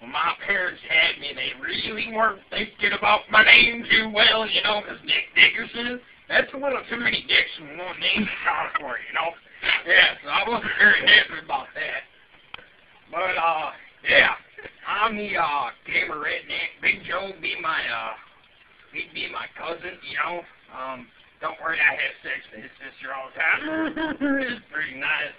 when my parents had me, they really weren't thinking about my name too well, you know, because Dickerson, that's a little too many dicks in one name for, you know. Yeah, so I wasn't very happy about that. But, yeah, I'm the, gamer redneck. Big Joe he'd be my cousin, you know. Don't worry, I have sex with his sister all the time. It's pretty nice.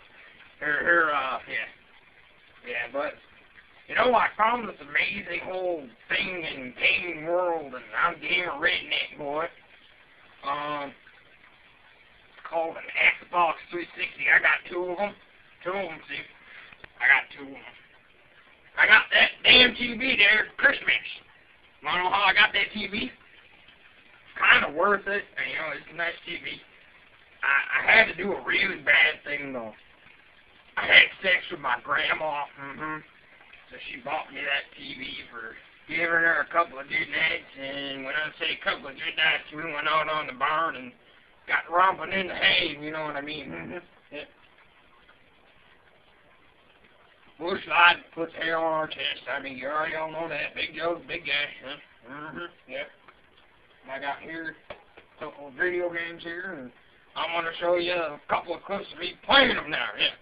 Yeah, but, you know, I found this amazing whole thing in gaming world, and I'm gamer redneck, boy. It's called an XBox 360. I got two of them, see. I got two of them. I got that damn TV there for Christmas. Wanna know how I got that TV? Kind of worth it, and, you know, it's a nice TV. I had to do a really bad thing, though. I had sex with my grandma, so she bought me that TV for giving her a couple of good nights, and when I say a couple of good nights, we went out on the barn and got romping in the hay, you know what I mean? Yeah. Busch Light puts hair on our chest. I mean, you already all know that. Big Joe's a big guy, huh? Yep. I got here a couple of video games here, and I'm going to show you a couple of clips of me playing them now, yeah.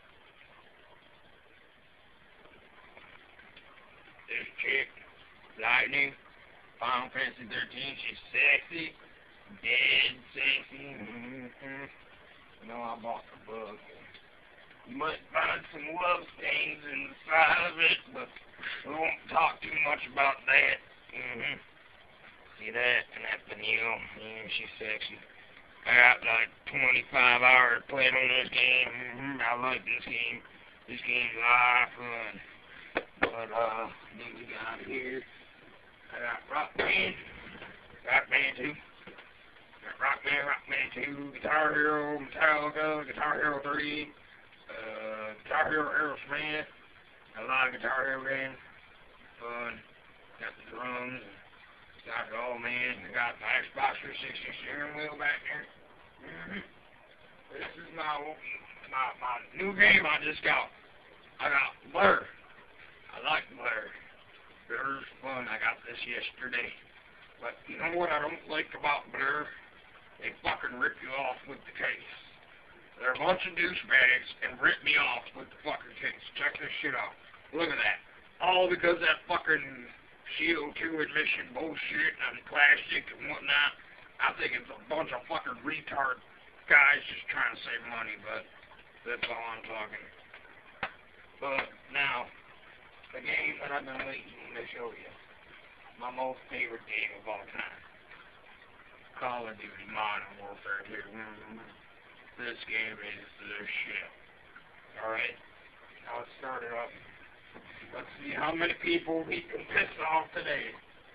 This chick, Lightning, Final Fantasy 13, she's sexy, dead sexy, You know, I bought the book. You might find some love stains inside of it, but we won't talk too much about that. See that? And that Vanille. Yeah, she's sexy. I got like 25 hours playing on this game. I like this game. This game's a lot of fun. But, then we got here. I got Rock Band 2. Got Rock Band 2, Guitar Hero, Metallica, Guitar Hero 3, Guitar Hero Aerosmith. A lot of Guitar Hero games. Fun. Got the drums. Got it all, man. I got my Xbox 360 steering wheel back there. This is my new game I just got. I got Blur. I like Blur. Blur's fun. I got this yesterday. But you know what I don't like about Blur? They fucking rip you off with the case. They're a bunch of douchebags and rip me off with the fucking case. Check this shit out. Look at that. All because of that fucking CO2 emission bullshit and plastic and whatnot. I think it's a bunch of fucking retard guys just trying to save money, but that's all I'm talking. But now, the game that I've been waiting to show you. My most favorite game of all time. Call of Duty Modern Warfare 2. This game is the shit. Alright? Now let's start it up. Let's see how many people we can piss off today.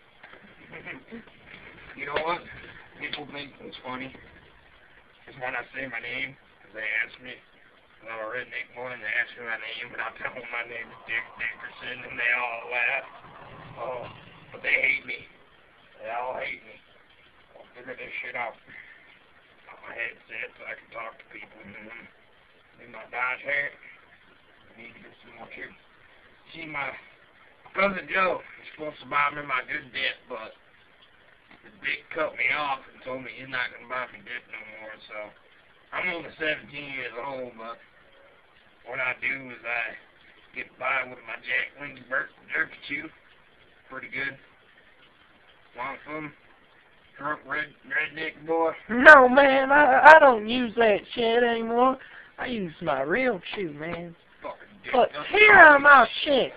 You know what? People think it's funny. Is when I say my name, because they ask me. I'm a redneck boy, and they ask me my name, and I tell them my name is Dickerson, and they all laugh. Oh, but they hate me. They all hate me. I'll figure this shit out. Got my headset so I can talk to people. Need my Dodge hat. I need to get some more chips. See, my cousin Joe is supposed to buy me my good dip, but the dick cut me off and told me he's not going to buy me dip no more, so I'm only 17 years old, but what I do is I get by with my Jack Link's jerky chew. Pretty good. Want some? Drunk redneck boy? No, man, I don't use that shit anymore. I use my real chew, man. But here are my shit.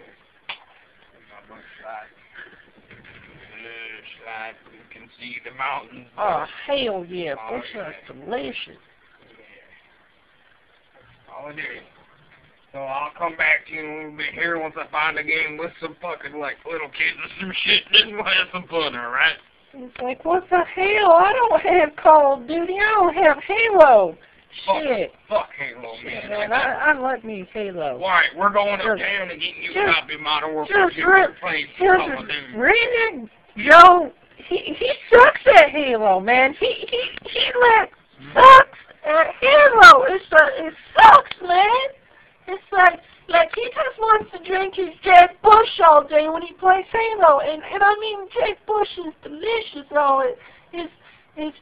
My Busch Light. Busch Light. You can see the mountains. Oh, hell yeah. Busch Light's delicious. All it is. So I'll come back to you in a little bit here once I find a game with some fucking, like, little kids or some shit. Then we'll have some fun, alright? It's like, what the hell? I don't have Call of Duty. I don't have Halo. Shit. Fuck Halo, man. I like me Halo. Alright, we're going uptown and getting you a copy of Modern Warfare 2. Redneck Joe, he sucks at Halo, man. He sucks at Halo. It sucks, man. It's like, Like, he just wants to drink his Jack Busch all day when he plays Halo. And I mean, Jack Busch is delicious. It's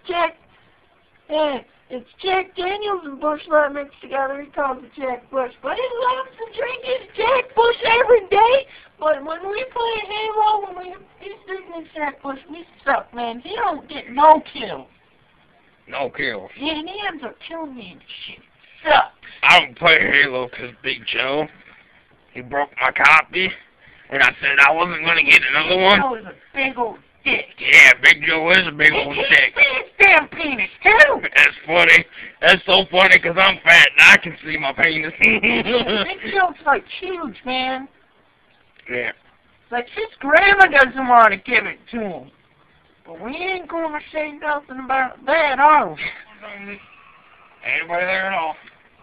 Jack Daniels and Busch Light mixed together. He calls it Jack Busch. But he loves to drink his Jack Busch every day. But when we play Halo, he's drinking his Jack Busch, we suck, man. He don't get no kills. No kills. Yeah, and he ends up killing me and shit. Sucks. I don't play Halo because Big Joe, he broke my copy, and I said I wasn't going to get another one. That was a big old dick. Yeah, Big Joe is a big old dick. His damn penis, too. That's funny. That's so funny because I'm fat and I can see my penis. Big Joe's like huge, man. Yeah. Like his grandma doesn't want to give it to him. But we ain't going to say nothing about that, are we? Anybody there at all?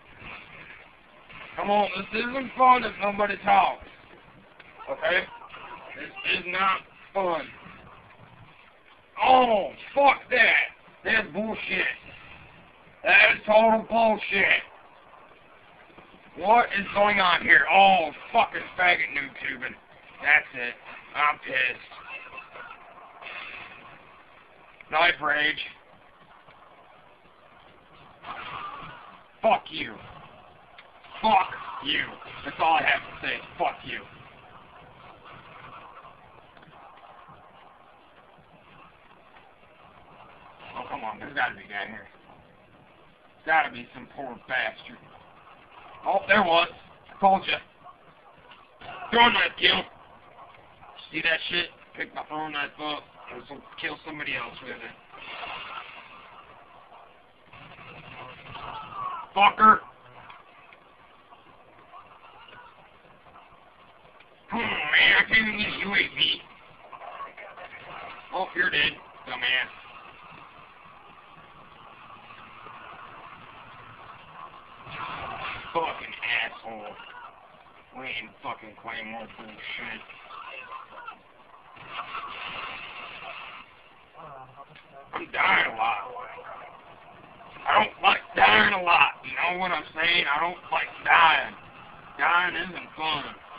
Come on, this isn't fun if nobody talks. Okay? This is not fun. Oh, fuck that. That's bullshit. That is total bullshit. What is going on here? Oh, fucking faggot noob tubing. That's it. I'm pissed. Knife rage. Fuck you. Fuck you. That's all I have to say. Fuck you. Oh, come on. There's gotta be a guy here. There's gotta be some poor bastard. Oh, there was. I told you. Throwing knife kill. See that shit? Pick my throwing knife up and kill somebody else with it. Fucker. Come on, man. I can't even get a UAV. Oh, you're dead, dumbass. Fucking asshole. We ain't fucking Claymore bullshit. I'm dying a lot. I don't like dying a lot. You know what I'm saying? I don't like dying. Dying isn't fun.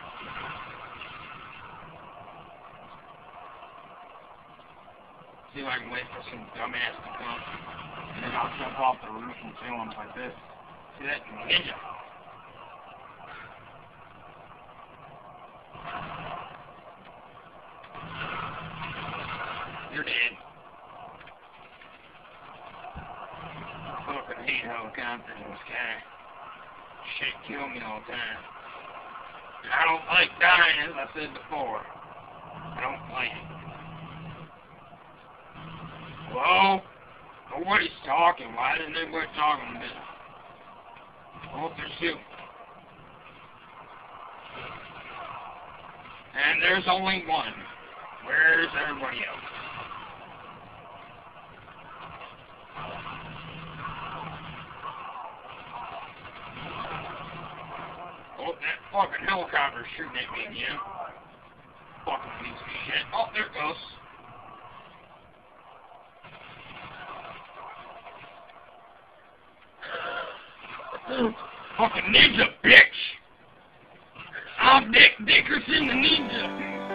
See if I can wait for some dumbass to come. And then I'll jump off the roof and kill him like this. See that ninja? You're dead. I fucking hate helicopters in the sky. Shit kill me all the time. And I don't like dying, as I said before. I don't like it. Hello? Nobody's talking. Why isn't anybody talking to me? Oh, they're shooting. And there's only one. Where's everybody else? Oh, that fucking helicopter's shooting at me again. Fucking piece of shit. Oh, there it goes. Fucking ninja, bitch! I'm Dickerson the ninja!